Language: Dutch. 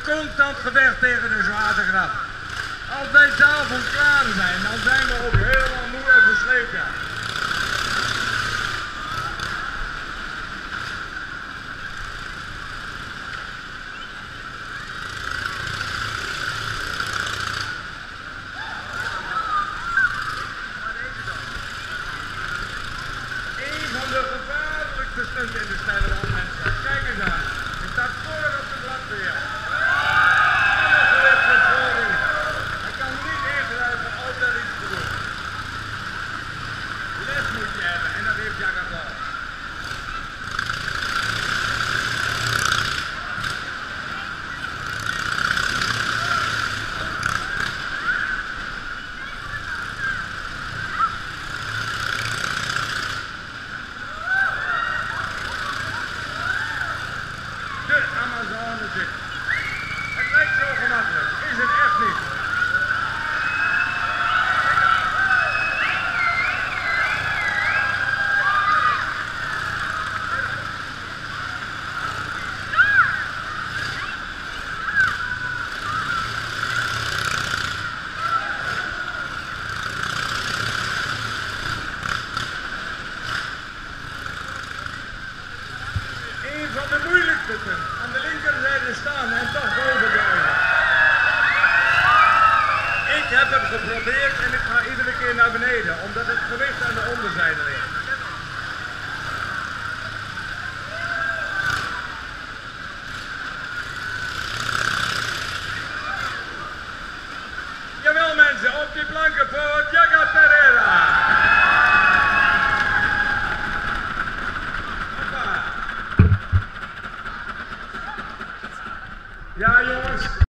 constant gevecht tegen de zwaartekracht. Als wij s'avonds klaar zijn, dan zijn we ook helemaal moe en versleten. Een van de gevaarlijkste stunten in de stijle wand, mensen. Kijk eens aan. Je staat voor op de brandweer. Hij kan niet ingrijpen, altijd iets te doen. Les moet je hebben en dat heeft Jacques al. De Amazone zit. Het lijkt zo gemakkelijk, is het echt niet. Een van de moeilijkste punten. Aan de linkerzijde staan en toch boven blijven. Ik heb het geprobeerd en ik ga iedere keer naar beneden, omdat het gewicht aan de onderzijde ligt. Jawel mensen, op die blanke poort, Jacques Pereira! Hoppa! Ja jongens.